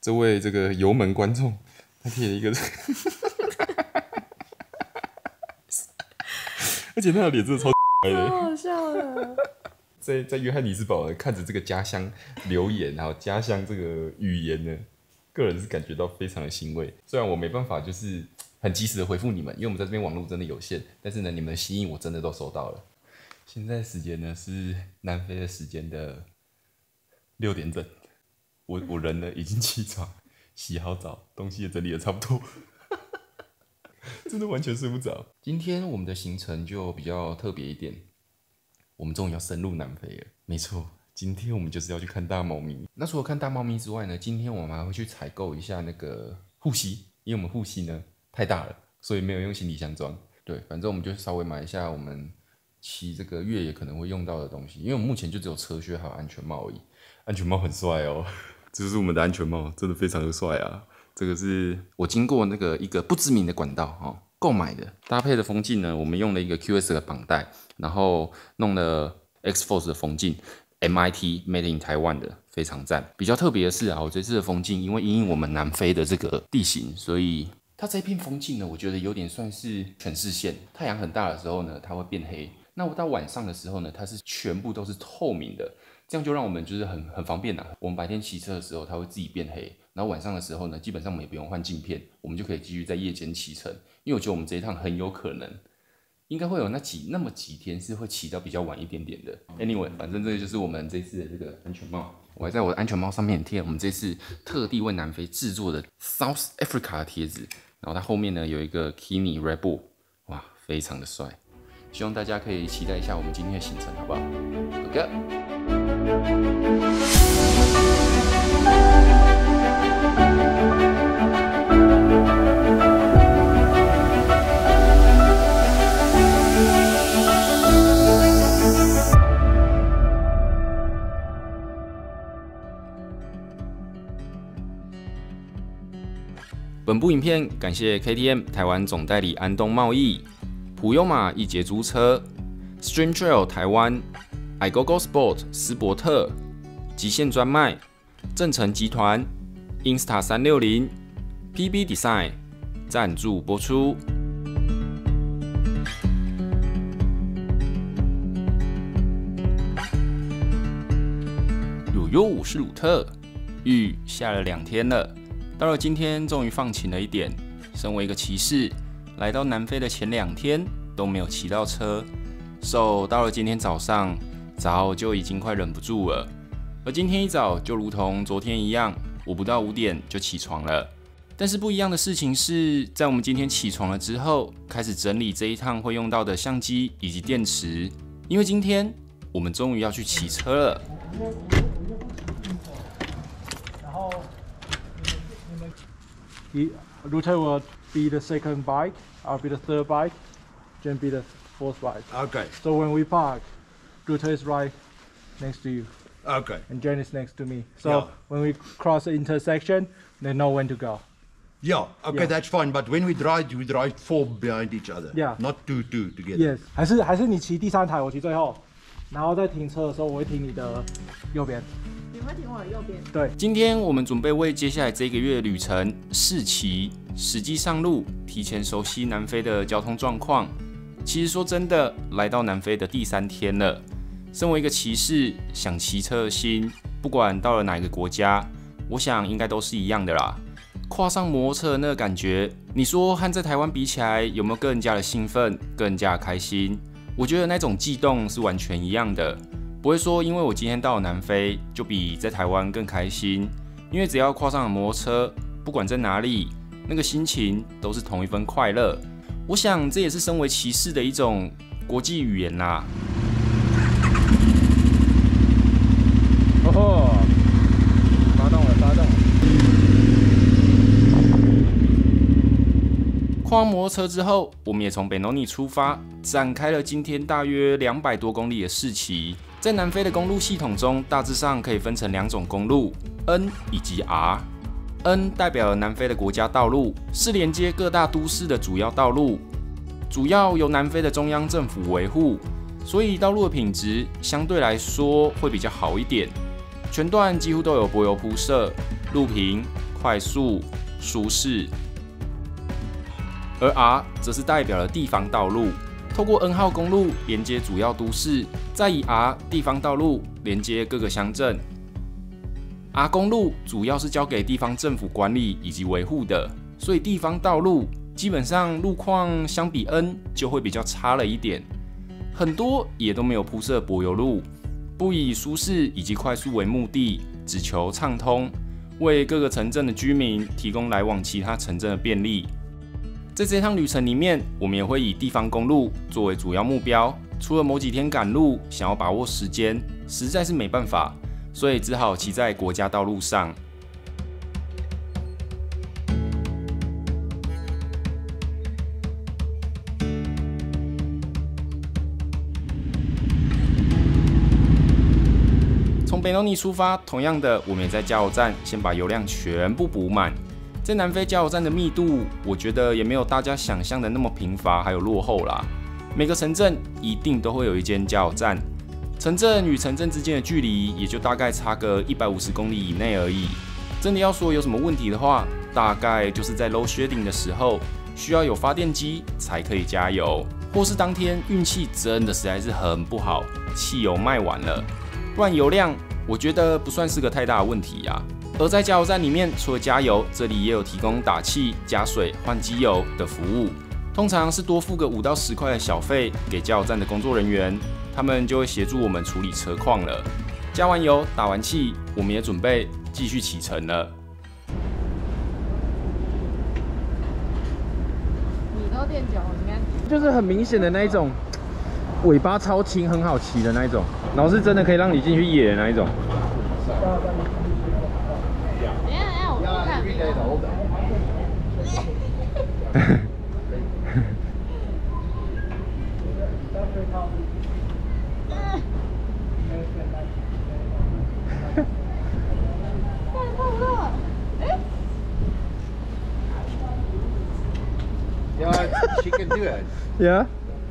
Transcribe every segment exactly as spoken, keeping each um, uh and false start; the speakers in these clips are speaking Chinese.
这位这个油门观众，他贴了一个，而且他的脸真的超的， 超好笑的。 在在约翰尼斯堡看着这个家乡留言，还有家乡这个语言呢，个人是感觉到非常的欣慰。虽然我没办法就是很及时的回复你们，因为我们在这边网络真的有限，但是呢，你们的心意我真的都收到了。现在时间呢是南非的时间的六点整，我我人呢已经起床，洗好澡，东西也整理的差不多，真的完全睡不着。今天我们的行程就比较特别一点。我们终于要深入南非了，没错，今天我们就是要去看大猫咪。那除了看大猫咪之外呢，今天我们还会去采购一下那个护膝，因为我们护膝呢太大了，所以没有用行李箱装。对，反正我们就稍微买一下我们骑这个越野可能会用到的东西，因为我们目前就只有车靴还有安全帽而已。安全帽很帅哦，这就是我们的安全帽，真的非常的帅啊！这个是我经过那个一个不知名的管道哦购买的，搭配的风镜呢，我们用了一个 Q S 的绑带。然后弄了 X-Force 的风镜 ，M I T Made in Taiwan 的，非常赞。比较特别的是啊，我这次的风镜，因为因应我们南非的这个地形，所以它这一片风镜呢，我觉得有点算是全视线。太阳很大的时候呢，它会变黑。那我到晚上的时候呢，它是全部都是透明的，这样就让我们就是很很方便啊。我们白天骑车的时候，它会自己变黑，然后晚上的时候呢，基本上我们也不用换镜片，我们就可以继续在夜间骑乘。因为我觉得我们这一趟很有可能。应该会有那几那么几天是会骑到比较晚一点点的。Anyway， 反正这个就是我们这次的这个安全帽。我还在我的安全帽上面贴我们这次特地为南非制作的 South Africa 的贴纸，然后它后面呢有一个 Kimi Red Bull， 哇，非常的帅。希望大家可以期待一下我们今天的行程，好不好 ？OK。本部影片感谢 K T M 台湾总代理安东贸易、普悠玛一节租车、Stream Trail 台湾、iGoGo Sport 斯伯特、极限专卖、正成集团、Insta 三六零、P B Design 赞助播出。鲁优，我是鲁特，雨下了两天了。到了今天，终于放晴了一点。身为一个骑士，来到南非的前两天都没有骑到车，所以到了今天早上，早就已经快忍不住了。而今天一早，就如同昨天一样，我不到五点就起床了。但是不一样的事情是，在我们今天起床了之后，开始整理这一趟会用到的相机以及电池，因为今天我们终于要去骑车了。 然后。Ruta will be the second bike, I'll be the third bike, Jen be the fourth bike. Okay. So when we park, Ruta is right next to you. Okay. And Jen is next to me. So Yeah. when we cross the intersection, they know when to go. Yeah. Okay, Yeah. that's fine. But when we drive, we drive four behind each other. Yeah. Not two, two together. Yes. 还是还是你骑第三台，我骑最后，然后在停车的时候，我会停你的右边。 你会停我的右边。 对， 今天我们准备为接下来这个月的旅程试骑，实际上路，提前熟悉南非的交通状况。其实说真的，来到南非的第三天了，身为一个骑士，想骑车的心，不管到了哪一个国家，我想应该都是一样的啦。跨上摩托车的那个感觉，你说和在台湾比起来，有没有更加的兴奋，更加的开心？我觉得那种悸动是完全一样的。不会说，因为我今天到了南非，就比在台湾更开心。因为只要跨上了摩托车，不管在哪里，那个心情都是同一份快乐。我想这也是身为骑士的一种国际语言啦。 哦，发动了，发动了。 跨完摩托车之后，我们也从 Benoni 出发，展开了今天大约两百多公里的试骑。在南非的公路系统中，大致上可以分成两种公路 ，N 以及 R。N 代表了南非的国家道路，是连接各大都市的主要道路，主要由南非的中央政府维护，所以道路的品质相对来说会比较好一点。全段几乎都有柏油铺设，路平、 快速、舒适。而 R 则是代表了地方道路，透过 N 号公路连接主要都市，再以 R 地方道路连接各个乡镇。R 公路主要是交给地方政府管理以及维护的，所以地方道路基本上路况相比 N 就会比较差了一点，很多也都没有铺设柏油路，不以舒适以及快速为目的，只求畅通，为各个城镇的居民提供来往其他城镇的便利。在这趟旅程里面，我们也会以地方公路作为主要目标，除了某几天赶路，想要把握时间，实在是没办法，所以只好骑在国家道路上。从贝诺尼出发，同样的，我们也在加油站先把油量全部补满。在南非加油站的密度，我觉得也没有大家想象的那么贫乏，还有落后啦。每个城镇一定都会有一间加油站，城镇与城镇之间的距离也就大概差个一百五十公里以内而已。真的要说有什么问题的话，大概就是在 load shedding 的时候，需要有发电机才可以加油，或是当天运气真的实在是很不好，汽油卖完了，不然油量我觉得不算是个太大的问题啊。而在加油站里面，除了加油，这里也有提供打气、加水、换机油的服务。通常是多付个五到十块的小费给加油站的工作人员，他们就会协助我们处理车况了。加完油、打完气，我们也准备继续启程了。 你都练久，应该就是很明显的那一种，尾巴超轻，很好骑的那一种，然后是真的可以让你进去野的那一种。 等一下，等一下，我不看。 Yeah, she can do it. Yeah.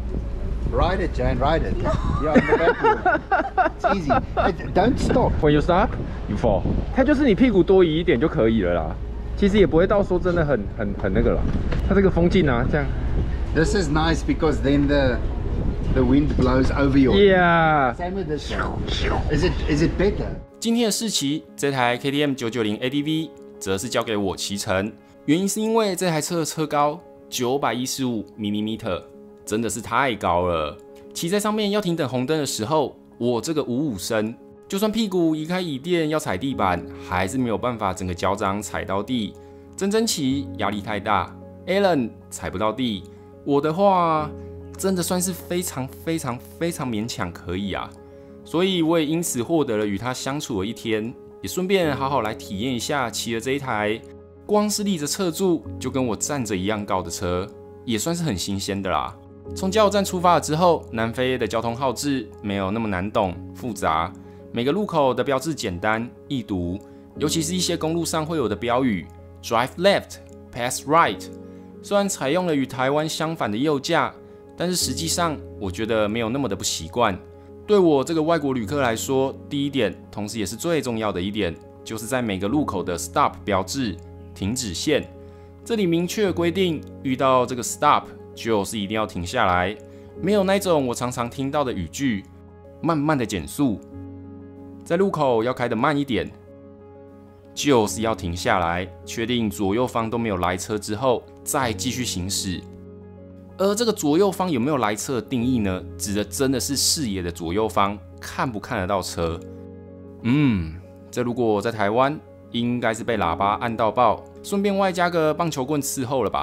Ride it, Jane, ride it. Yeah, in the back wheel. It's easy. Hey, don't stop. When you stop, you fall. 它就是你屁股多移一点就可以了啦。其实也不会到说真的很很很那个啦。它这个风镜啊，这样。 This is nice because then the the wind blows over your. Yeah. Same with this one. Is it is it better? 今天的试骑，这台 K T M 九九零 A D V 则是交给我骑乘，原因是因为这台车的车高九百一十五 米米，真的是太高了。骑在上面要停等红灯的时候，我这个五五身，就算屁股移开椅垫要踩地板，还是没有办法整个脚掌踩到地。真真骑压力太大 ，Alan 踩不到地，我的话真的算是非常非常非常勉强可以啊。所以我也因此获得了与他相处的一天，也顺便好好来体验一下骑了这一台光是立着侧柱就跟我站着一样高的车，也算是很新鲜的啦。从加油站出发了之后，南非的交通号志没有那么难懂复杂，每个路口的标志简单易读，尤其是一些公路上会有的标语 Drive left, pass right。虽然采用了与台湾相反的右驾，但是实际上我觉得没有那么的不习惯。对我这个外国旅客来说，第一点，同时也是最重要的一点，就是在每个路口的 Stop 标志停止线，这里明确规定，遇到这个 Stop 就是一定要停下来，没有那种我常常听到的语句，慢慢的减速，在路口要开得慢一点，就是要停下来，确定左右方都没有来车之后，再继续行驶。而这个左右方有没有来车的定义呢？指的真的是视野的左右方，看不看得到车。嗯，这如果在台湾，应该是被喇叭按到爆，顺便外加个棒球棍伺候了吧。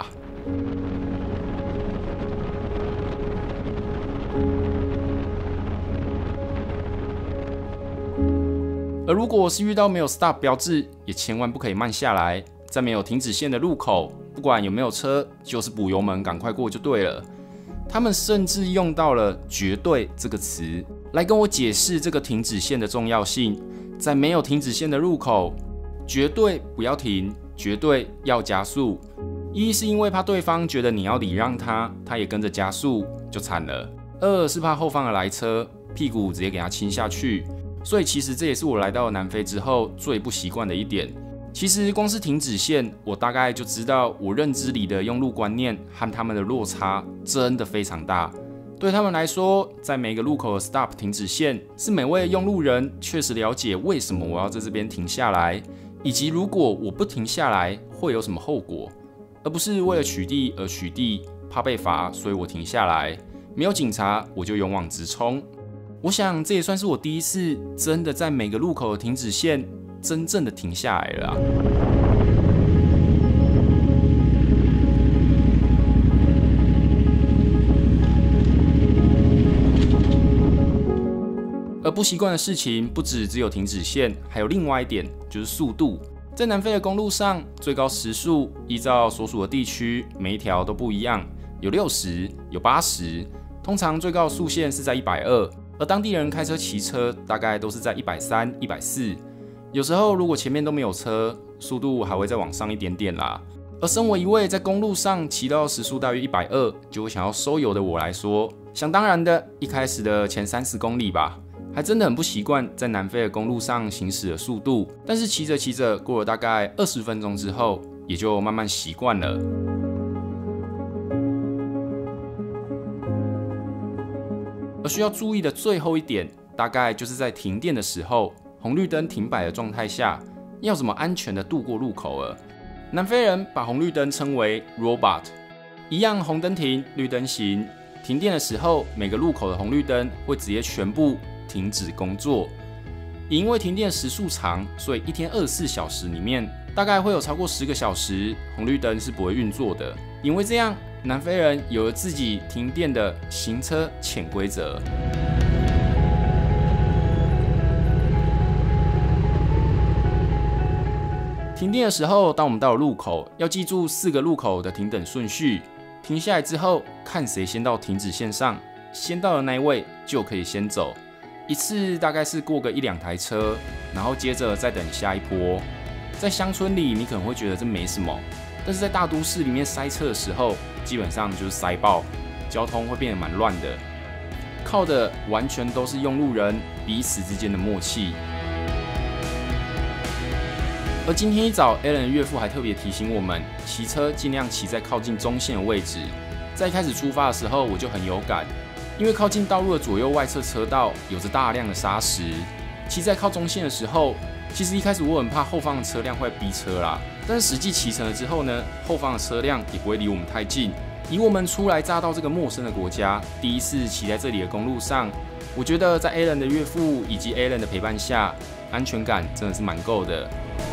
而如果是遇到没有 stop 标志，也千万不可以慢下来。在没有停止线的路口，不管有没有车，就是补油门，赶快过就对了。他们甚至用到了“绝对”这个词来跟我解释这个停止线的重要性。在没有停止线的路口，绝对不要停，绝对要加速。一是因为怕对方觉得你要礼让他，他也跟着加速，就惨了。二是怕后方的来车，屁股直接给他亲下去。所以其实这也是我来到南非之后最不习惯的一点。 其实光是停止线，我大概就知道我认知里的用路观念和他们的落差真的非常大。对他们来说，在每个路口的 stop 停止线，是每位用路人确实了解为什么我要在这边停下来，以及如果我不停下来会有什么后果，而不是为了取缔而取缔，怕被罚，所以我停下来，没有警察我就勇往直冲。我想这也算是我第一次真的在每个路口的停止线真正的停下来了啊。而不习惯的事情不止只有停止线，还有另外一点就是速度。在南非的公路上，最高时速依照所属的地区，每一条都不一样，有六十，有八十，通常最高的速限是在一百二，而当地人开车骑车大概都是在一百三、一百四。有时候如果前面都没有车，速度还会再往上一点点啦。而身为一位在公路上骑到时速大约一百二就会想要收油的我来说，想当然的，一开始的前三十公里吧，还真的很不习惯在南非的公路上行驶的速度。但是骑着骑着，过了大概二十分钟之后，也就慢慢习惯了。而需要注意的最后一点，大概就是在停电的时候，红绿灯停摆的状态下，要怎么安全的度过路口了。南非人把红绿灯称为 robot， 一样红灯停，绿灯行。停电的时候，每个路口的红绿灯会直接全部停止工作。也因为停电时数长，所以一天二十四小时里面，大概会有超过十个小时红绿灯是不会运作的。因为这样，南非人有了自己停电的行车潜规则。停电的时候，当我们到了路口，要记住四个路口的停等顺序。停下来之后，看谁先到停止线上，先到的那一位就可以先走。一次大概是过个一两台车，然后接着再等下一波。在乡村里，你可能会觉得这没什么，但是在大都市里面塞车的时候，基本上就是塞爆，交通会变得蛮乱的。靠的完全都是用路人彼此之间的默契。而今天一早 ，Alan 的岳父还特别提醒我们，骑车尽量骑在靠近中线的位置。在一开始出发的时候，我就很有感，因为靠近道路的左右外侧车道有着大量的砂石。骑在靠中线的时候，其实一开始我很怕后方的车辆会逼车啦，但是实际骑乘了之后呢，后方的车辆也不会离我们太近。以我们初来乍到这个陌生的国家，第一次骑在这里的公路上，我觉得在 Alan 的岳父以及 Alan 的陪伴下，安全感真的是蛮够的。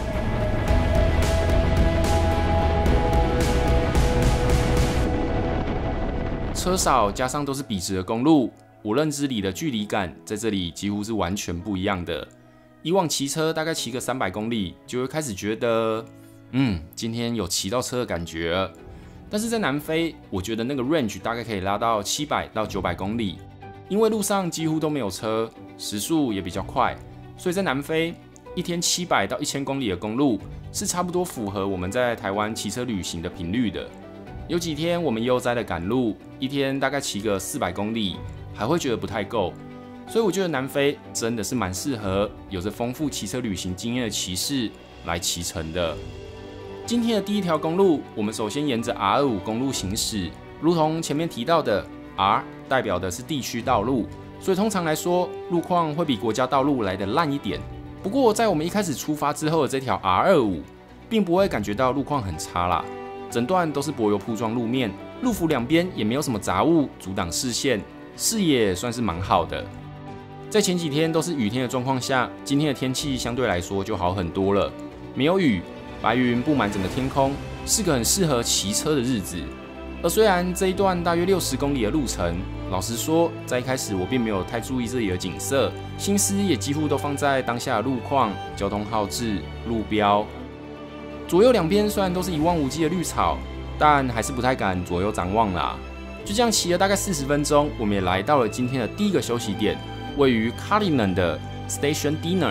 车少加上都是笔直的公路，我认知里的距离感在这里几乎是完全不一样的。以往骑车大概骑个三百公里，就会开始觉得，嗯，今天有骑到车的感觉了。但是在南非，我觉得那个 range 大概可以拉到七百到九百公里，因为路上几乎都没有车，时速也比较快，所以在南非一天七百到一千公里的公路是差不多符合我们在台湾骑车旅行的频率的。有几天我们悠哉的赶路，一天大概骑个四百公里，还会觉得不太够。所以我觉得南非真的是蛮适合有着丰富骑车旅行经验的骑士来骑乘的。今天的第一条公路，我们首先沿着 R 二十五 公路行驶，如同前面提到的 R 代表的是地区道路，所以通常来说路况会比国家道路来得烂一点。不过在我们一开始出发之后的这条 R 二十五，并不会感觉到路况很差啦。整段都是柏油铺装路面，路幅两边也没有什么杂物阻挡视线，视野算是蛮好的。在前几天都是雨天的状况下，今天的天气相对来说就好很多了，没有雨，白云布满整个天空，是个很适合骑车的日子。而虽然这一段大约六十公里的路程，老实说，在一开始我并没有太注意这里的景色，心思也几乎都放在当下的路况、交通号志、路标。左右两边虽然都是一望无际的绿草，但还是不太敢左右张望啦。就这样骑了大概四十分钟，我们也来到了今天的第一个休息点，位于 Cullinan 的 Station Dinner。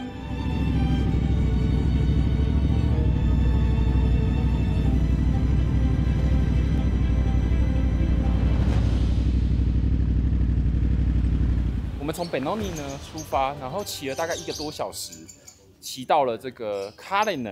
我们从 Benoni 呢出发，然后骑了大概一个多小时，骑到了这个 Cullinan。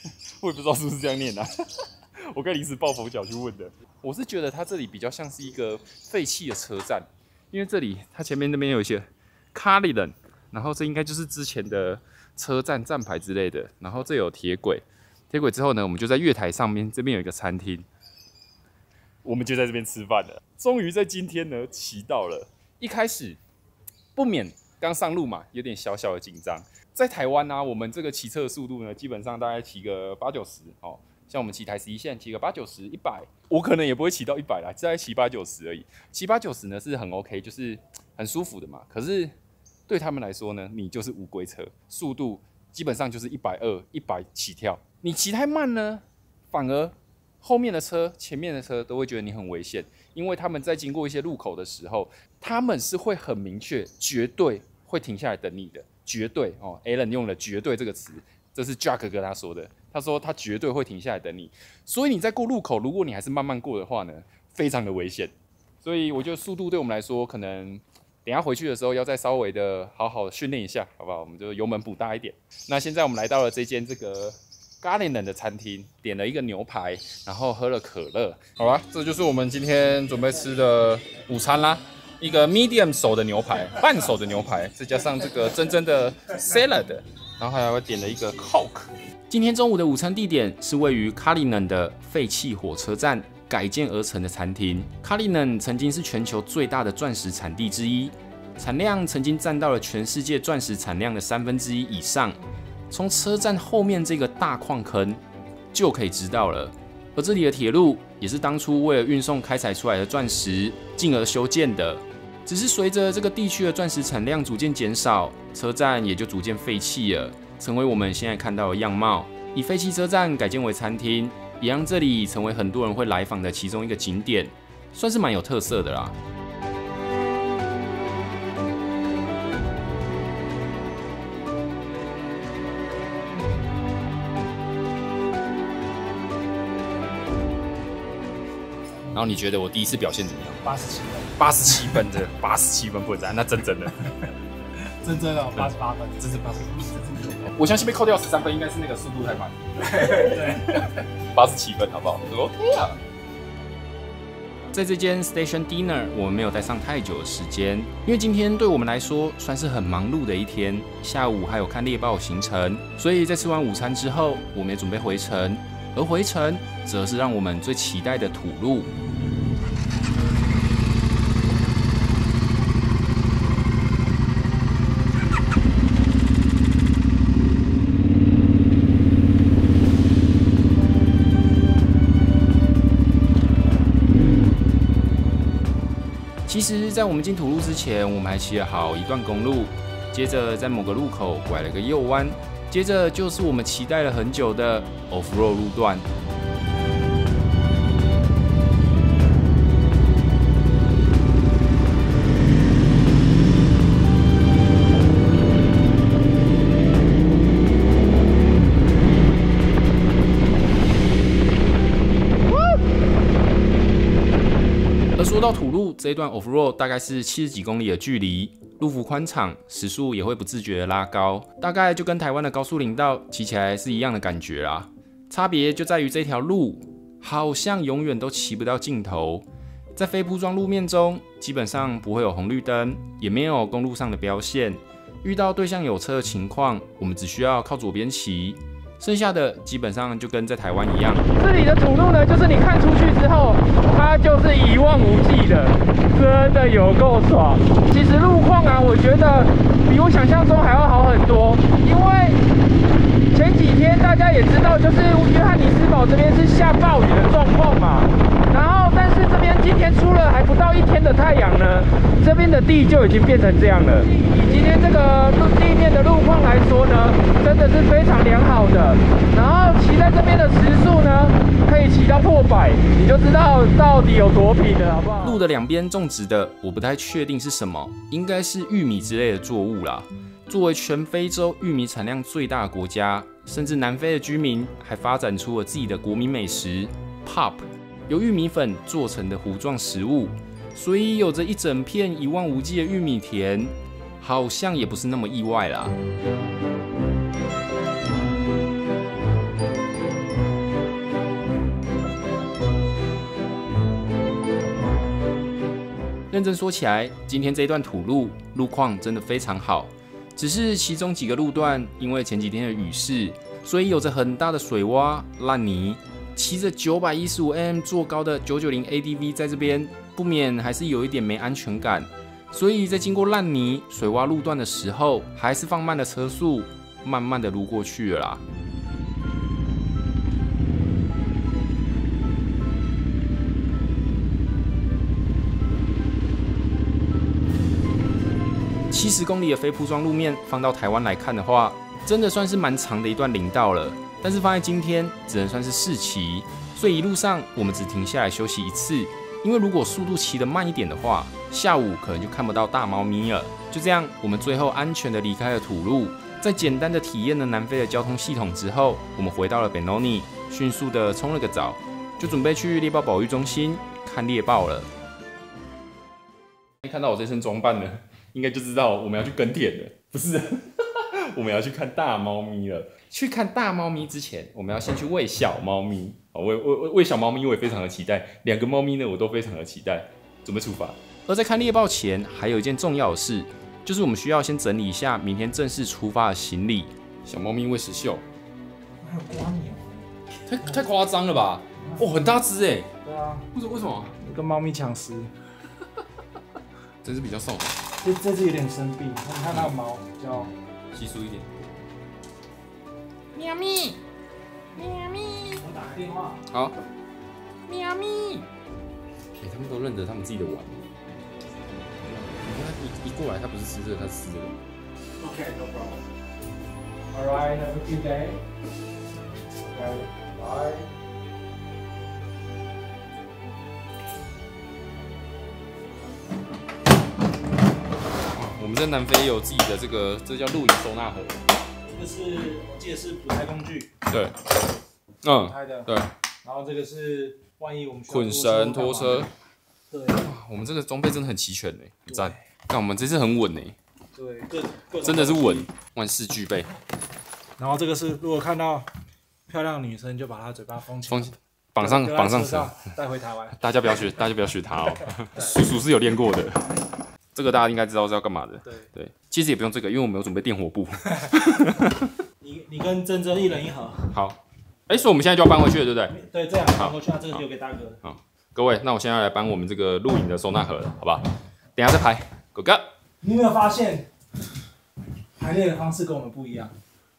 我也不知道是不是这样念啊。我刚临时抱佛脚去问的。我是觉得它这里比较像是一个废弃的车站，因为这里它前面那边有一些 Cullinan， 然后这应该就是之前的车站站牌之类的。然后这有铁轨，铁轨之后呢，我们就在月台上面，这边有一个餐厅，我们就在这边吃饭了。终于在今天呢骑到了。一开始不免刚上路嘛，有点小小的紧张。在台湾呢、啊，我们这个骑车的速度呢，基本上大概骑个八九十哦。像我们骑台十一线，骑个八九十、一百，我可能也不会骑到一百啦，大概骑八九十而已。骑八九十呢是很 OK， 就是很舒服的嘛。可是对他们来说呢，你就是无规车，速度基本上就是一百二、一百起跳。你骑太慢呢，反而后面的车、前面的车都会觉得你很危险，因为他们在经过一些路口的时候，他们是会很明确，绝对会停下来等你的，绝对哦。Alan 用了"绝对"这个词，这是 Jack 跟他说的。他说他绝对会停下来等你，所以你在过路口，如果你还是慢慢过的话呢，非常的危险。所以我觉得速度对我们来说，可能等一下回去的时候要再稍微的好好训练一下，好不好？我们就油门补大一点。那现在我们来到了这间这个 Cullinan 的餐厅，点了一个牛排，然后喝了可乐。好啦，这就是我们今天准备吃的午餐啦。一个 medium 熟的牛排，半熟的牛排，再加上这个真正的 salad， 然后还有点了一个 Coke。 今天中午的午餐地点是位于 Cullinan 的废弃火车站改建而成的餐厅。Cullinan 曾经是全球最大的钻石产地之一，产量曾经占到了全世界钻石产量的三分之一以上。从车站后面这个大矿坑就可以知道了。而这里的铁路也是当初为了运送开采出来的钻石，进而修建的。只是随着这个地区的钻石产量逐渐减少，车站也就逐渐废弃了，成为我们现在看到的样貌。以废弃车站改建为餐厅，也让这里成为很多人会来访的其中一个景点，算是蛮有特色的啦。然后你觉得我第一次表现怎么样？ 八十七分， 八十七分的，八十七分不赞，那真真的， 真真的八十八分， 这是八十八分。我相信被扣掉十三分，应该是那个速度太慢。 对， 八十七分，好不好 ？OK 啊。在这间 Station Dinner， 我们没有待上太久的时间，因为今天对我们来说算是很忙碌的一天，下午还有看猎豹行程，所以在吃完午餐之后，我们也准备回程。而回程则是让我们最期待的土路。其实，在我们进土路之前，我们还骑了好一段公路，接着在某个路口拐了个右弯。接着就是我们期待了很久的 off-road 路段。而说到土路这一段 off-road 大概是七十几公里的距离。路幅宽敞，时速也会不自觉的拉高，大概就跟台湾的高速林道骑起来是一样的感觉啦。差别就在于这条路好像永远都骑不到尽头。在非铺装路面中，基本上不会有红绿灯，也没有公路上的标线。遇到对向有车的情况，我们只需要靠左边骑，剩下的基本上就跟在台湾一样。 这里的土路呢，就是你看出去之后，它就是一望无际的，真的有够爽。其实路况啊，我觉得比我想象中还要好很多，因为前几天大家也知道，就是约翰尼斯堡这边是下暴雨的状况嘛。然后，但是这边今天出了还不到一天的太阳呢，这边的地就已经变成这样了。以今天这个地面的路况来说呢，真的是非常良好的。然后骑在这边的时速呢，可以骑到破百，你就知道到底有多平了，好不好？ 路的两边种植的，我不太确定是什么，应该是玉米之类的作物啦。作为全非洲玉米产量最大的国家，甚至南非的居民还发展出了自己的国民美食 pop。由玉米粉做成的糊状食物，所以有着一整片一望无际的玉米田，好像也不是那么意外啦。 认真说起来，今天这一段土路路况真的非常好，只是其中几个路段因为前几天的雨势，所以有着很大的水洼、烂泥。骑着九百一十五 M 坐高的九九零 A D V 在这边，不免还是有一点没安全感。所以在经过烂泥、水洼路段的时候，还是放慢了车速，慢慢的撸过去了啦。七十公里的非铺装路面，放到台湾来看的话，真的算是蛮长的一段林道了。但是放在今天，只能算是试骑，所以一路上我们只停下来休息一次。因为如果速度骑得慢一点的话，下午可能就看不到大猫咪了。就这样，我们最后安全的离开了土路，在简单的体验了南非的交通系统之后，我们回到了 Benoni， 迅速的冲了个澡，就准备去猎豹保育中心看猎豹了。看到我这身装扮呢，应该就知道我们要去耕田了，不是？我们要去看大猫咪了。去看大猫咪之前，我们要先去喂小猫咪。喂喂喂小猫咪，我也非常的期待。两个猫咪呢，我都非常的期待。准备出发。而在看猎豹前，还有一件重要的事，就是我们需要先整理一下明天正式出发的行李。小猫咪喂食秀， 还有瓜牛， 太太夸张了吧？哦，很大只哎。 对啊， 为什么？为什么？ 跟猫咪抢食。 真是比较瘦， 这这只有点生病，你看它的毛比较稀疏一点。 喵咪，喵咪， 我打个电话。 好， 喵咪。 哎、欸，他们都认得他们自己的碗。你看他一一过来，他不是吃这个，他是吃这个。 Okay, no problem. All right, have a good day. Okay, bye. 我们在南非有自己的这个，这叫露营收纳盒。 这个是我记得是补胎工具。 对，嗯， 胎的。 对。 然后这个是万一我们捆绳、拖车。 对。 我们这个装备真的很齐全呢，很赞。但我们这次很稳呢。 对，各各真的是稳，万事俱备。 然后这个是如果看到漂亮的女生，就把她嘴巴封起来， 封绑上绑上绳， 带回台湾。 大家不要学，大家不要学他哦，叔叔是有练过的。这个大家应该知道是要干嘛的。 对对，其实也不用这个，因为我们有准备电火布。 你你跟珍珍一人一盒。 好，哎、欸，所以我们现在就要搬回去了，对不对？ 对，这样搬回去，那这个留给大哥。 好，各位，那我现在要来搬我们这个露营的收纳盒了，好吧？等一下再排，哥哥。 你有没有发现排列的方式跟我们不一样？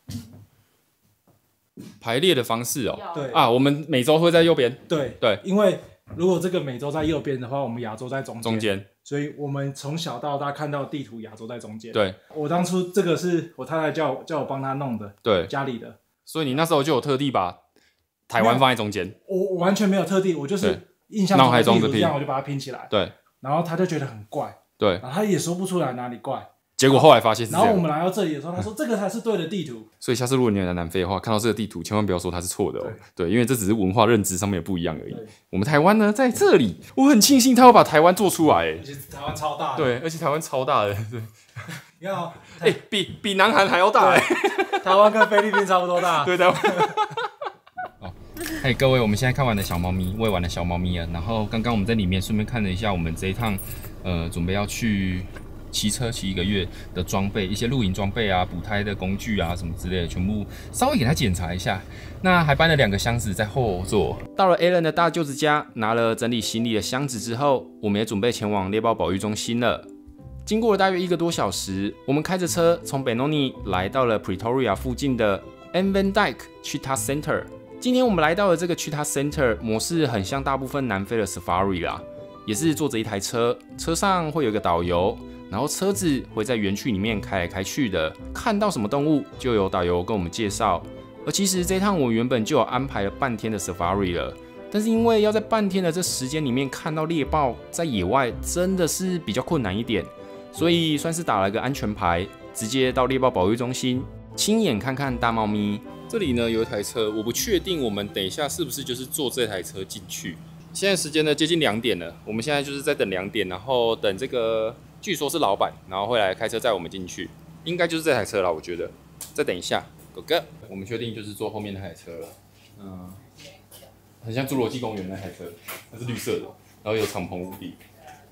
排列的方式哦、 喔，对啊，我们美洲会在右边。 对对， 因为如果这个美洲在右边的话，我们亚洲在中间。 中间。 所以我们从小到大看到地图，亚洲在中间。 对， 我当初这个是我太太叫我叫我帮她弄的， 对， 家里的。 所以你那时候就有特地把台湾放在中间。 我我完全没有特地，我就是印象中的地图这样，我就把它拼起来。 对， 然后他就觉得很怪， 对， 然后他也说不出来哪里怪。 结果后来发现是这样。 然后我们来到这里的时候，他说这个才是对的地图。 所以下次如果你来南非的话，看到这个地图，千万不要说它是错的哦。对，因为这只是文化认知上面的不一样而已。我们台湾呢，在这里，我很庆幸他要把台湾做出来， 而且台湾超大的。 对，而且台湾超大的，对。 你看， 哎、欸，比比南韩还要大哎。 台湾跟菲律宾差不多大。 对，台湾。哦，哎，各位，我们现在看完了小猫咪，喂完了小猫咪了，然后刚刚我们在里面顺便看了一下我们这一趟，呃，准备要去骑车骑一个月的装备，一些露营装备啊、补胎的工具啊什么之类的，全部稍微给他检查一下。那还搬了两个箱子在后座。到了 Alan 的大舅子家，拿了整理行李的箱子之后，我们也准备前往猎豹保育中心了。经过了大约一个多小时，我们开着车从 Benoni 来到了 Pretoria 附近的 N Van Dyke Cheetah Center。今天我们来到了这个 Cheetah Center， 模式很像大部分南非的 Safari 啦，也是坐着一台车，车上会有一个导游。然后车子会在园区里面开来开去的，看到什么动物就有导游跟我们介绍。而其实这一趟我原本就有安排了半天的 safari 了，但是因为要在半天的这时间里面看到猎豹，在野外真的是比较困难一点，所以算是打了个安全牌，直接到猎豹保育中心亲眼看看大猫咪。这里呢有一台车，我不确定我们等一下是不是就是坐这台车进去。现在时间呢接近两点了，我们现在就是在等两点，然后等这个。据说是老板，然后会来开车载我们进去，应该就是这台车啦，我觉得。再等一下，哥哥，我们确定就是坐后面那台车了。嗯，很像侏罗纪公园那台车，它是绿色的，然后有敞篷屋顶。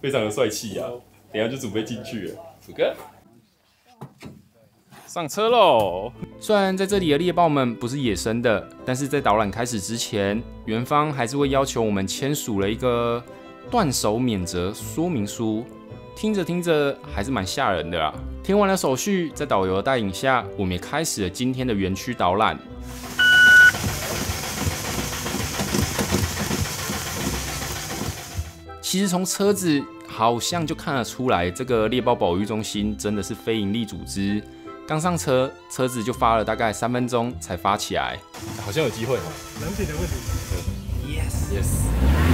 非常的帅气啊！等一下就准备进去了，福哥。上车喽！虽然在这里的猎豹们不是野生的，但是在导览开始之前，园方还是会要求我们签署了一个断手免责说明书。听着听着还是蛮吓人的啦。填完了手续，在导游的带领下，我们也开始了今天的园区导览。其实从车子好像就看得出来，这个猎豹保育中心真的是非营利组织。刚上车，车子就发了大概三分钟才发起来，好像有机会哦。 人品的问题。 Yes yes。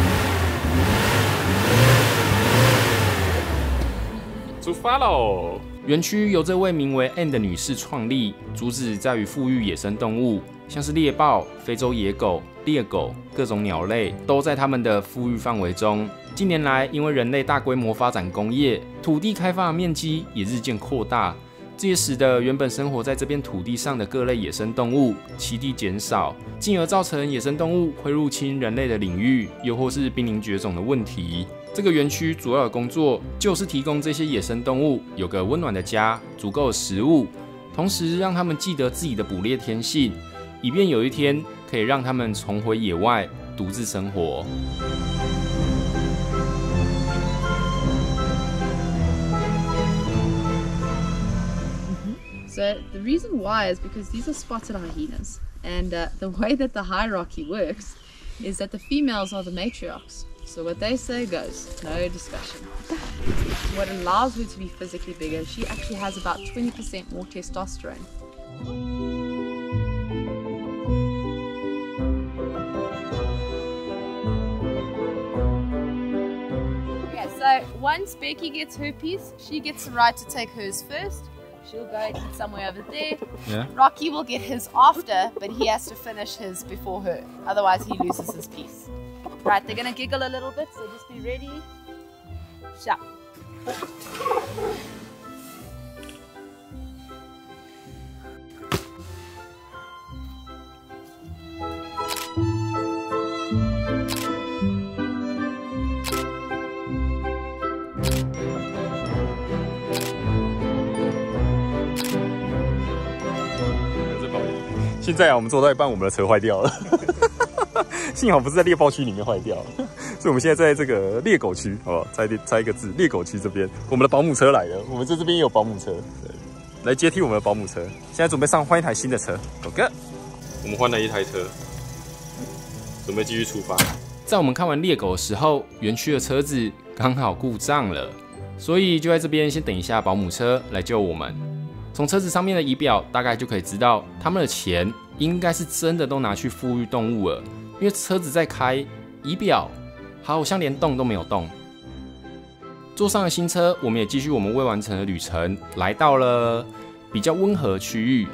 出发喽！园区由这位名为 Ann 的女士创立，主旨在于富裕野生动物，像是猎豹、非洲野狗、猎狗、各种鸟类，都在他们的富裕范围中。近年来，因为人类大规模发展工业，土地开发的面积也日渐扩大。这也使得原本生活在这片土地上的各类野生动物栖地减少，进而造成野生动物会入侵人类的领域，又或是濒临绝种的问题。这个园区主要的工作就是提供这些野生动物有个温暖的家、足够的食物，同时让他们记得自己的捕猎天性，以便有一天可以让他们重回野外独自生活。 So the reason why is because these are spotted hyenas, and uh, the way that the hierarchy works is that the females are the matriarchs. So what they say goes, no discussion. What allows her to be physically bigger, she actually has about twenty percent more testosterone. Okay, so once Becky gets her piece, she gets the right to take hers first. She'll go and eat somewhere over there. Yeah. Rocky will get his after, but he has to finish his before her. Otherwise, he loses his piece. Right, they're gonna giggle a little bit, so just be ready. Shout. Yes. 现在啊，我们走到一半，我们的车坏掉了，幸好不是在猎豹区里面坏掉，所以我们现在在这个猎狗区，好不好？猜猜一个字，猎狗区这边，我们的保姆车来了，我们在这边也有保姆车，对，来接替我们的保姆车。现在准备上换一台新的车 ，OK？ 我们换了一台车，准备继续出发。在我们看完猎狗的时候，园区的车子刚好故障了，所以就在这边先等一下保姆车来救我们。从车子上面的仪表大概就可以知道，他们的钱应该是真的都拿去富裕动物了，因为车子在开，仪表好像连动都没有动。坐上了新车，我们也继续我们未完成的旅程，来到了比较温和的区域。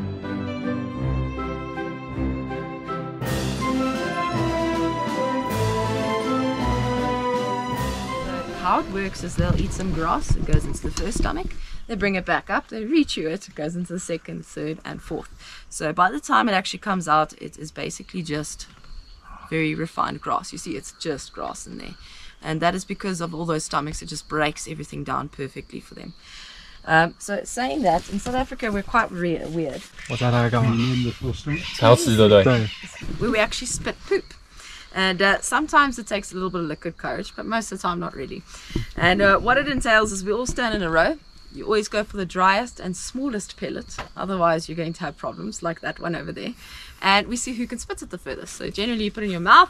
How it works is they'll eat some grass, it goes into the first stomach, they bring it back up, they rechew it, it goes into the second, third, and fourth. So by the time it actually comes out, it is basically just very refined grass. You see, it's just grass in there. And that is because of all those stomachs, it just breaks everything down perfectly for them. Um, so saying that, in South Africa, we're quite re weird. 我知道他在干嘛。 才要吃，对不对？ 对。 Where we actually spit poop. And uh, sometimes it takes a little bit of liquid courage, but most of the time not really. And uh, what it entails is we all stand in a row. You always go for the driest and smallest pellet, otherwise you're going to have problems like that one over there. And we see who can spit it the furthest. So generally you put it in your mouth,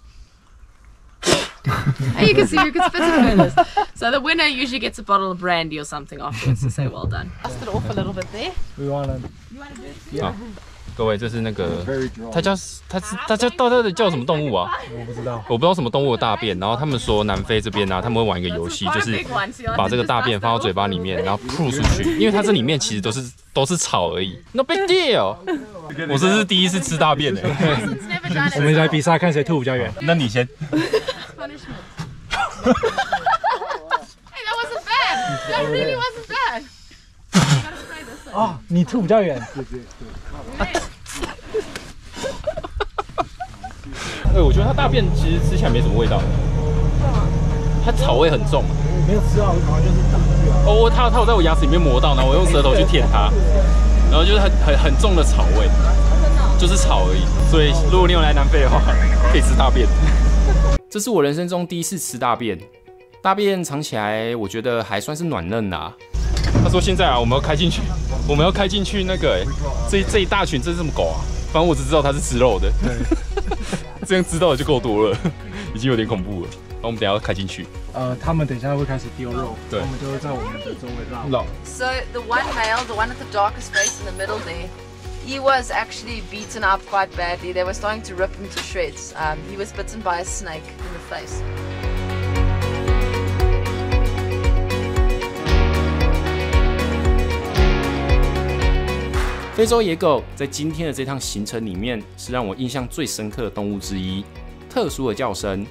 and you can see who can spit it furthest. So the winner usually gets a bottle of brandy or something afterwards to say well done. Dust it off a little bit there. We wanna. You want to do it? 好，各位，这是那个，它叫它是它叫到底叫什么动物啊？ 我不知道。 我不知道什么动物的大便。然后他们说南非这边啊，他们会玩一个游戏，就是把这个大便放到嘴巴里面，然后吐出去，因为它这里面其实都是都是草而已。No big deal。我这是第一次吃大便的。 我们来比赛，看谁吐比较远。 那你先。 Hey, that wasn't bad. That really wasn't bad. You gotta spray this one. 哦，你吐比较远。 哎，我觉得它大便其实吃起来没什么味道。 它草味很重。 我没有吃到，我好像就是打去啊。 哦，它它有在我牙齿里面磨到，然后我用舌头去舔它，然后就是很很很重的草味，就是草而已。所以如果你有来南非的话，可以吃大便。这是我人生中第一次吃大便，大便尝起来我觉得还算是软嫩啦。他说现在啊，我们要开进去，我们要开进去那个、欸，这这一大群这是什么狗啊？反正我只知道它是吃肉的，这样知道的就够多了，已经有点恐怖了。那我们等一下要开进去。 呃，他们等一下会开始丢肉， 对， 我们就会在我们的周围绕。 绕。 So the one male, the one at the darkest face in the middle there, he was actually beaten up quite badly. They were starting to rip him to shreds. Um, he was bitten by a snake in the face. 非洲野狗在今天的这趟行程里面是让我印象最深刻的动物之一，特殊的叫声。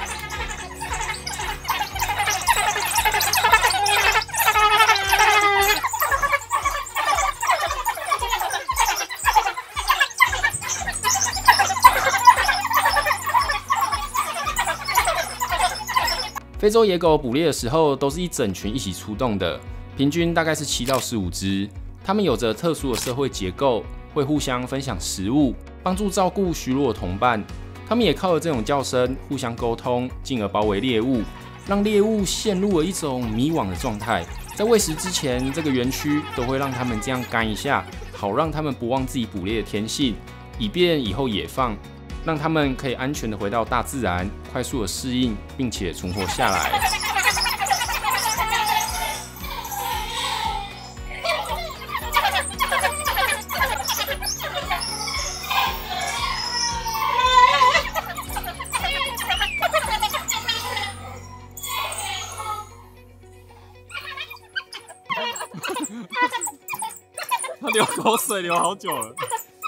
非洲野狗捕猎的时候都是一整群一起出动的，平均大概是七到十五只。它们有着特殊的社会结构，会互相分享食物，帮助照顾虚弱的同伴。它们也靠着这种叫声互相沟通，进而包围猎物，让猎物陷入了一种迷惘的状态。在喂食之前，这个园区都会让它们这样干一下，好让它们不忘自己捕猎的天性，以便以后野放，让它们可以安全的回到大自然，快速的适应，并且存活下来。他流口水流好久了。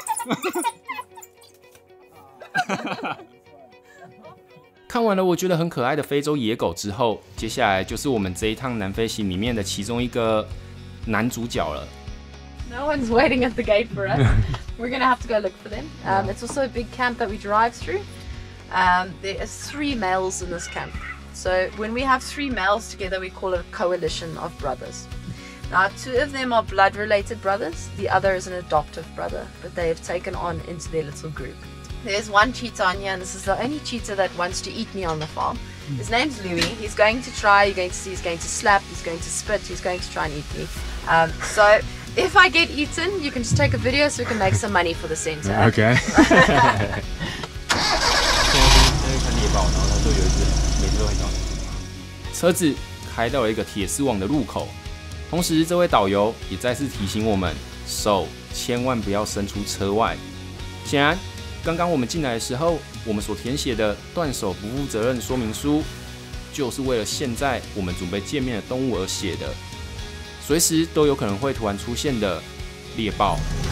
看完了我觉得很可爱的非洲野狗之后，接下来就是我们这一趟南非行里面的其中一个男主角了。 No one's waiting at the gate for us. We're gonna have to go look for them. Um, it's also a big camp that we drive through. Um, there is three males in this camp. So when we have three males together, we call it a coalition of brothers. Now, two of them are blood-related brothers. The other is an adoptive brother, but they have taken on into their little group. There's one cheetah on here, and this is the only cheetah that wants to eat me on the farm. His name's Louis. He's going to try, you're going to see, he's going to slap, he's going to spit, he's going to try and eat me. Um, so if I get eaten, you can just take a video so we can make some money for the center. OK 车子开到了一个铁丝网的入口，同时这位导游也再次提醒我们，手千万不要伸出车外。显然，刚刚我们进来的时候，我们所填写的断手不负责任说明书，就是为了现在我们准备见面的动物而写的，随时都有可能会突然出现的猎豹。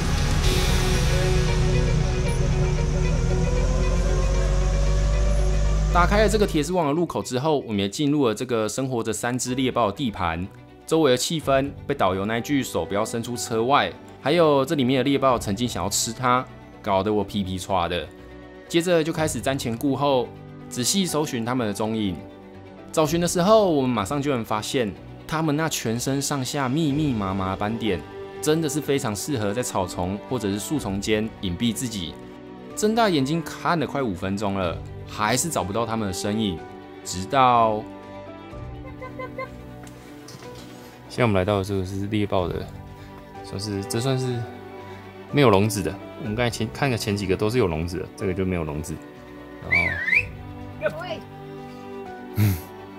打开了这个铁丝网的入口之后，我们也进入了这个生活着三只猎豹的地盘。周围的气氛被导游那句手不要伸出车外，还有这里面的猎豹曾经想要吃它，搞得我皮皮唰的。接着就开始瞻前顾后，仔细搜寻它们的踪影。找寻的时候，我们马上就能发现，它们那全身上下密密麻麻的斑点，真的是非常适合在草丛或者是树丛间隐蔽自己。睁大眼睛看了快五分钟了，还是找不到它们的身影，直到现在我们来到的这个是猎豹的，算是这算是没有笼子的。我们刚才前看的前几个都是有笼子的，这个就没有笼子。然后，嗯，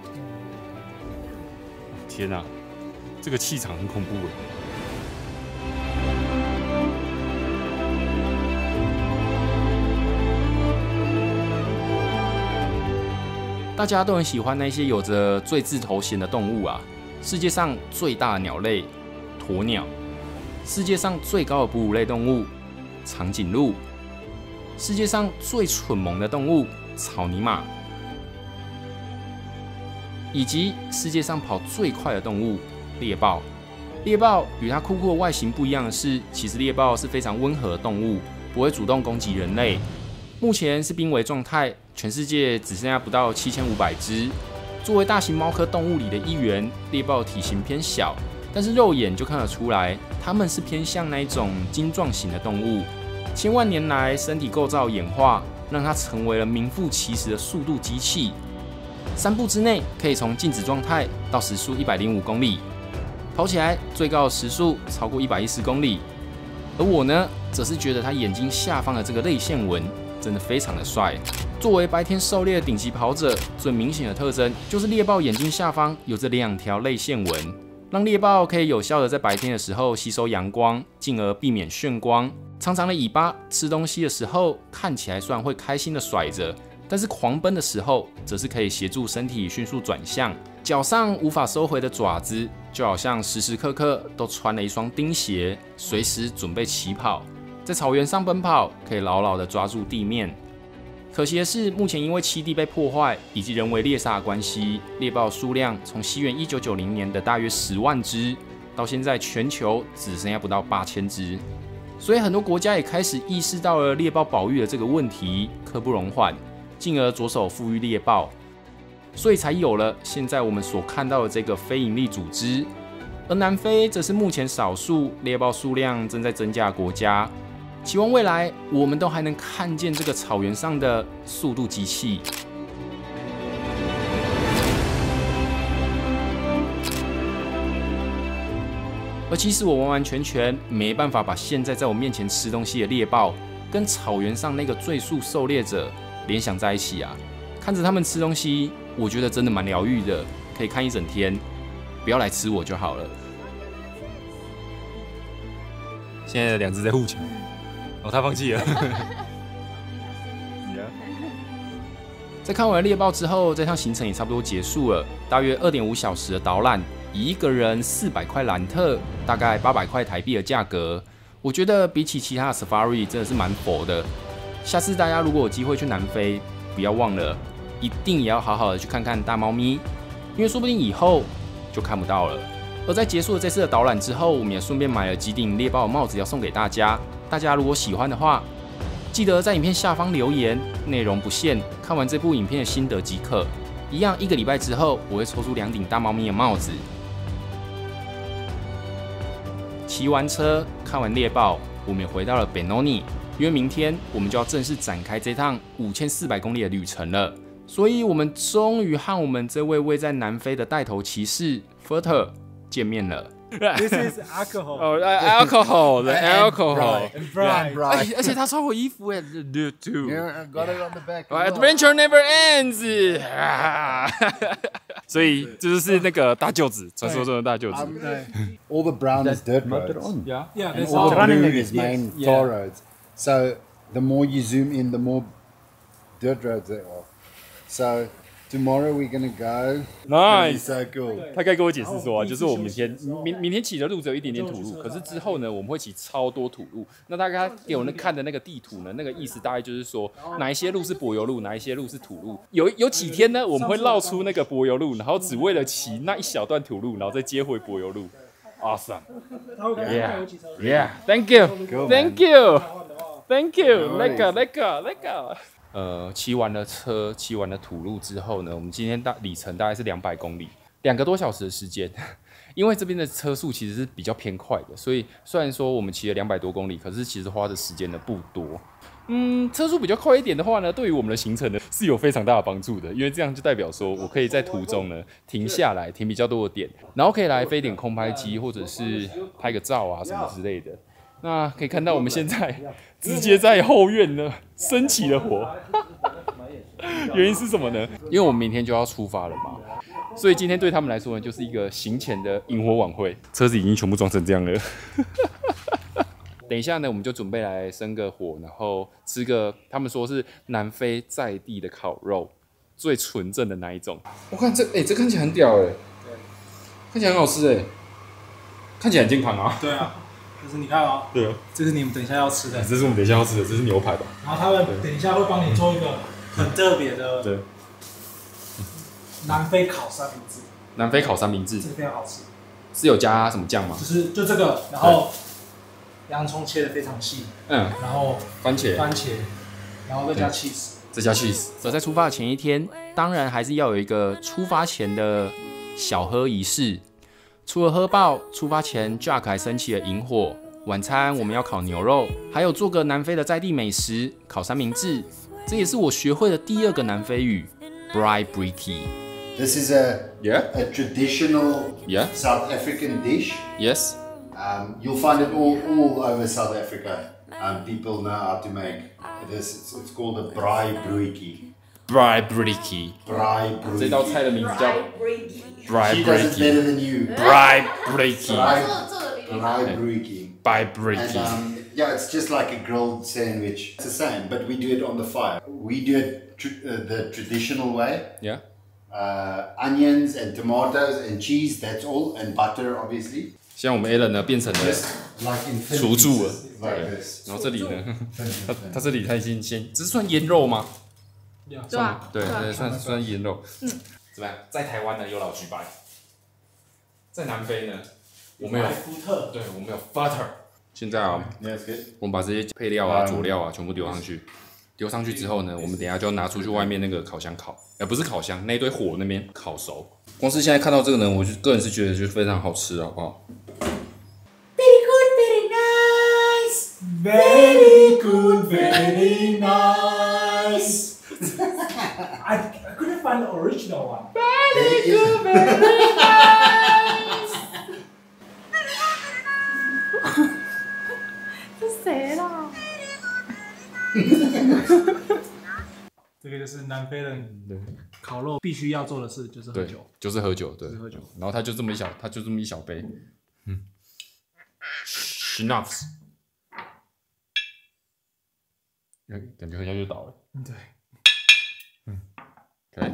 天哪、啊，这个气场很恐怖哎。大家都很喜欢那些有着最字头衔的动物啊。世界上最大的鸟类鸵鸟，世界上最高的哺乳类动物长颈鹿，世界上最蠢萌的动物草泥马，以及世界上跑最快的动物猎豹。猎豹与它酷酷的外形不一样的是，其实猎豹是非常温和的动物，不会主动攻击人类。目前是濒危状态，全世界只剩下不到七千五百只。 作为大型猫科动物里的一员，猎豹体型偏小，但是肉眼就看得出来，它们是偏向那一种精壮型的动物。千万年来，身体构造演化，让它成为了名副其实的速度机器。三步之内可以从静止状态到时速一百零五公里，跑起来最高的时速超过一百一十公里。而我呢，则是觉得它眼睛下方的这个泪腺纹真的非常的帅。作为白天狩猎的顶级跑者，最明显的特征就是猎豹眼睛下方有着两条泪腺纹，让猎豹可以有效的在白天的时候吸收阳光，进而避免眩光。长长的尾巴吃东西的时候看起来虽然会开心的甩着，但是狂奔的时候则是可以协助身体迅速转向。脚上无法收回的爪子，就好像时时刻刻都穿了一双钉鞋，随时准备起跑。在草原上奔跑，可以牢牢地抓住地面。可惜的是，目前因为栖地被破坏以及人为猎杀的关系，猎豹数量从西元一九九零年的大约十万只，到现在全球只剩下不到八千只。所以很多国家也开始意识到了猎豹保育的这个问题，刻不容缓，进而着手富裕猎豹，所以才有了现在我们所看到的这个非营利组织。而南非则是目前少数猎豹数量正在增加的国家。希望未来我们都还能看见这个草原上的速度机器。而其实我完完全全没办法把现在在我面前吃东西的猎豹跟草原上那个最速狩猎者联想在一起啊！看着他们吃东西，我觉得真的蛮疗愈的，可以看一整天，不要来吃我就好了。现在两只在互抢。哦，他放弃了。在看完猎豹之后，这趟行程也差不多结束了。大约二点五小时的导览，以一个人四百块兰特，大概八百块台币的价格，我觉得比起其他的 Safari 真的是蛮佛的。下次大家如果有机会去南非，不要忘了，一定也要好好的去看看大猫咪，因为说不定以后就看不到了。而在结束了这次的导览之后，我们也顺便买了几顶猎豹的帽子要送给大家。大家如果喜欢的话，记得在影片下方留言，内容不限，看完这部影片的心得即可。一样，一个礼拜之后，我会抽出两顶大猫咪的帽子。骑完车，看完猎豹，我们也回到了 Benoni， 因为明天我们就要正式展开这趟五千四百公里的旅程了。所以，我们终于和我们这位位在南非的带头骑士 Furter 见面了。 This is alcohol. Oh, alcohol, the alcohol. And bright. And bright. 而且他穿我衣服哎 ，do too. Yeah, I got it on the back. Adventure never ends. 所以这就是那个大舅子，传说中的大舅子。 Um, all the brown is dirt roads. Yeah, yeah. And That's all the running blue maybe. is main Yeah. tar roads. So the more you zoom in, the more dirt roads there are. So tomorrow we're gonna go. It's Nice. so cool. 他该跟我解释说啊，就是我明天明明天骑的路只有一点点土路，可是之后呢，我们会骑超多土路。那大概给我那看的那个地图呢，那个意思大概就是说，哪一些路是柏油路，哪一些路是土路。有有几天呢，我们会绕出那个柏油路，然后只为了骑那一小段土路，然后再接回柏油路。Awesome. Yeah. Yeah. Thank you. Thank you. Thank you. Let go. Let go. Let go. 呃，骑完了车，骑完了土路之后呢，我们今天大里程大概是两百公里，两个多小时的时间。因为这边的车速其实是比较偏快的，所以虽然说我们骑了两百多公里，可是其实花的时间呢不多。嗯，车速比较快一点的话呢，对于我们的行程呢是有非常大的帮助的，因为这样就代表说我可以在途中呢停下来，停比较多的点，然后可以来飞点空拍机，或者是拍个照啊什么之类的。那可以看到我们现在直接在后院呢升起了火，原因是什么呢？因为我们明天就要出发了嘛，所以今天对他们来说呢，就是一个行前的萤火晚会。车子已经全部装成这样了。等一下呢，我们就准备来生个火，然后吃个他们说是南非在地的烤肉，最纯正的那一种。我看这，哎、欸，这看起来很屌哎、欸，看起来很好吃哎、欸，看起来很健康啊。 对啊。就是你看哦， 对啊， 这是你们等一下要吃的， 这是我们等一下要吃的，这是牛排吧？ 然后他们等一下会帮你做一个很特别的， 对， 南非烤三明治。 南非烤三明治， 这个非常好吃， 是有加什么酱吗？ 就是就这个，然后洋葱切的非常细， 嗯， 然后番茄， 番茄，然后再加 cheese， 再加 cheese。而在出发的前一天， 当然还是要有一个出发前的小喝仪式。除了喝爆，出发前 Jack 还升起了萤火。晚餐我们要烤牛肉，还有做个南非的在地美食——烤三明治。这也是我学会的第二个南非语 ，Braai Briekie。 This is a Yeah. a traditional Yeah. South African dish. Yes. Um, you'll find it all, all over South Africa. Um, people know how to make this. It's, it's called a braai broodjie. Braai Briekie。 Braai 这道 broodjie. 菜的名字叫 Braai She does it Briekie。 better than you. Braai Briekie。 Braai braai broodjie. Braai And Briekie。 um, yeah, it's just like a grilled sandwich. It's the same, but we do it on the fire. We do it tr- uh, the traditional way. Yeah. Uh, onions and tomatoes and cheese, that's all, and butter, obviously. 现在我们 Alan 呢变成了 Just like in thin 厨助了 pieces, like this. 然后这里呢，它它这里它已经先，这是算腌肉吗？ 对啊， 对， 对啊对，算算腌肉。嗯，怎么样？在台湾呢有老橘白，在南非呢我们有福特， 对，我们有 butter。现在啊， Yeah, it's good. 我们把这些配料啊、佐料啊全部丢上去，丢上去之后呢，我们等一下就要拿出去外面那个烤箱烤，呃，不是烤箱，那一堆火那边烤熟。光是现在看到这个呢，我就个人是觉得就非常好吃，好不好？ Very good, very nice. I, I couldn't find the original one. Very good. 是谁啦？ 这个就是南非人烤肉必须要做的事，就是喝对酒。， 就是喝酒，对， 就是喝酒。 然后它就这么一小，它就这么一小杯，嗯 ，schnapps，嗯感觉喝下去就倒了。 对， 嗯 ，OK，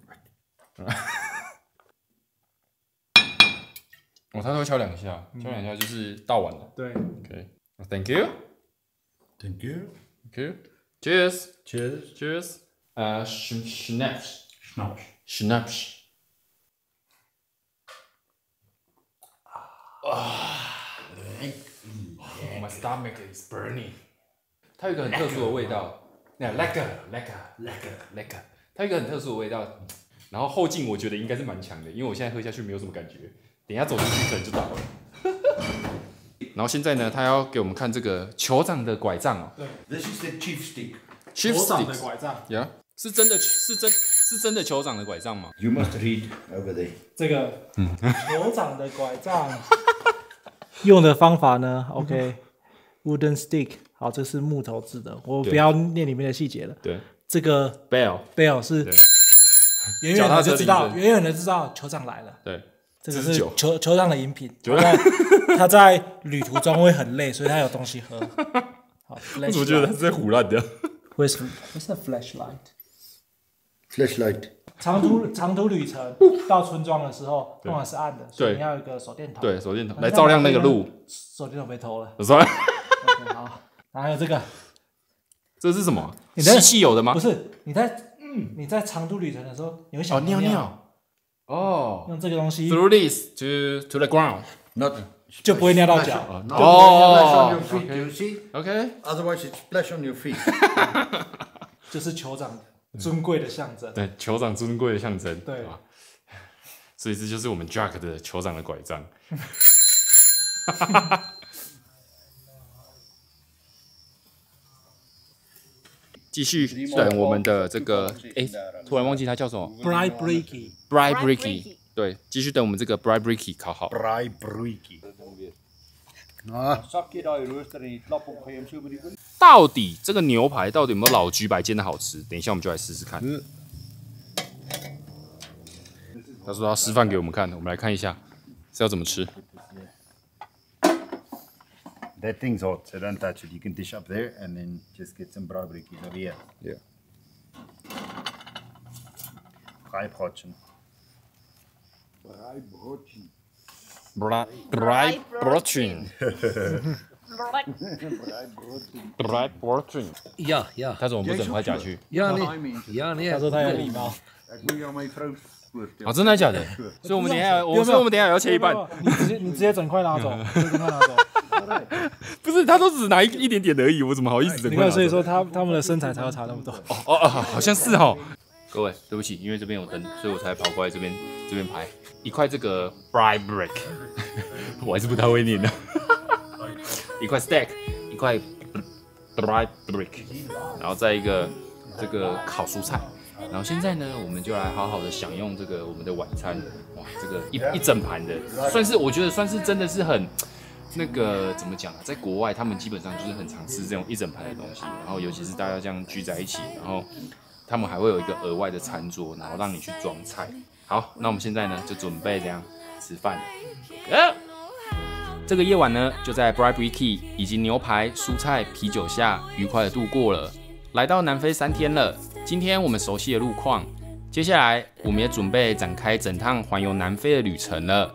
哦，他会敲两下，敲两下就是倒完了。 对， OK，Thank you，Thank Thank you. you，Cheers，Cheers，Cheers，呃，schnapps，schnapps，schnapps。My stomach is burning。它有一个很特殊的味道，那 lecker，lecker，lecker，lecker，它有一个很特殊的味道。然后后劲我觉得应该是蛮强的，因为我现在喝下去没有什么感觉，等一下走进去可能就倒了。然后现在呢，他要给我们看这个酋长的拐杖哦 This is the chief stick. ，Chief 酋长的 Sticks， 拐杖， 呀，是真的，是真是真的酋长的拐杖吗？ You must read over there. 这个酋长的拐杖用的方法呢 ？OK，wooden stick， 好，这是木头制的，我不要念里面的细节了。 对这个 ，Bell， bell 是对远远的就知道， 脚踏车远远的知道酋长来了。 对， 这个是这是酒酋酋长的饮品， 酒他在他在旅途中会很累，所以他有东西喝。好， 我怎么觉得他是在胡乱的？ Where's Where's the flashlight？ Flashlight. 长途长途旅程到村庄的时候，通常是暗的，所以对你要有一个手电筒。 对，手电筒来照亮那个路。 手电筒被偷了。 我说， OK， 好，然后还有这个， 这是什么？ 你的吸汽油的吗？ 不是你在你在长途旅程的时候，你会想哦，尿尿。哦用这个东西 ，Through this to to the ground。 Not 就不会尿到脚。 哦 splash on your feet. Do you see? ，OK， Otherwise, it's splash on your feet. 就是酋长尊贵的象征。 对，酋长尊贵的象征。 对啊，所以这就是我们 Jack 的酋长的拐杖。继续等我们的这个，哎，突然忘记它叫什么 Braai Briekie， ，Braai Briekie。对，继续等我们这个 Braai Briekie 烤好。 Braai broodjie. Ah, 到底这个牛排到底有没有老橘白煎的好吃？等一下我们就来试试看。他说要示范给我们看，我们来看一下是要怎么吃。 that thing's hot, so don't touch it. You can dish up there and then just get some braai broodjies over here. Yeah. Braai broodjie. Braai braai broodjie. Braai broodjie. Ja, ja. 他怎么不整块夹去？ Ja, nee. Ja, nee. 他说他有礼貌。 啊，真的假的？所以我们等一下，我说我们等一下也要切一半。 你直接你直接整块拿走，直接整块拿走。 不是，他都只拿一一点点而已，我怎么好意思整你看， 块拿走？ 所以说他他们的身材才会差那么多。 哦哦哦，好像是哦。 各位，对不起，因为这边有灯，所以我才跑过来这边这边拍一块这个 Bry Brick， 我还是不太会念的，一块 Stack， 一块 Bry Brick， 然后再一个这个烤蔬菜，然后现在呢，我们就来好好的享用这个我们的晚餐，哇，这个一一整盘的，算是我觉得算是真的是很。那个怎么讲啊？在国外，他们基本上就是很常吃这种一整盘的东西，然后尤其是大家这样聚在一起，然后他们还会有一个额外的餐桌，然后让你去装菜。好，那我们现在呢就准备这样吃饭了。啊、这个夜晚呢，就在 Bry Brick 以及牛排、蔬菜、啤酒下愉快的度过了。来到南非三天了，今天我们熟悉了路况，接下来我们也准备展开整趟环游南非的旅程了。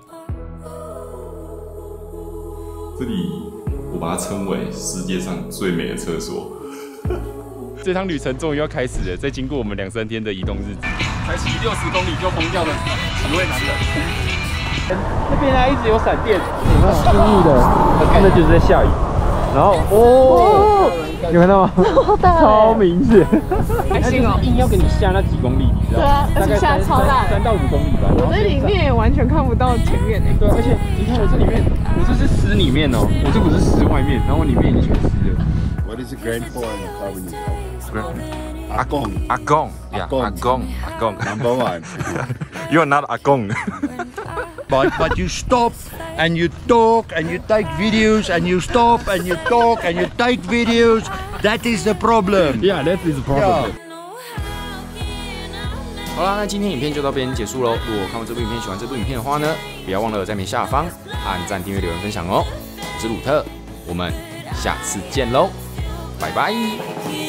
这里我把它称为世界上最美的厕所。 这趟旅程终于要开始了，在经过我们两三天的移动日子，才骑六十公里就疯掉的几位男人。那边还一直有闪电，有没有轻易的？那就是在下雨。然后哦，有看到吗？超明显， 还行哦， 硬要给你下那几公里，你知道吗？ 对啊，而且下超大， 三到五公里吧。 我在里面完全看不到前面诶。 对，而且你看我这里面，我这是湿里面哦，我这不是湿外面，然后我里面已经全湿了。 What is the grandpa in the car when you 阿公，阿公，呀，阿公，阿公 number one? You are not 阿公。 But but you stop and you talk and you take videos and you stop and you talk and you take videos. That is the problem. Yeah, that is the problem. Yeah. 好啦，那今天影片就到这边结束喽。如果看完这部影片喜欢这部影片的话呢，不要忘了在影片下方按赞、订阅、留言、分享哦。我是鲁特，我们下次见喽，拜拜。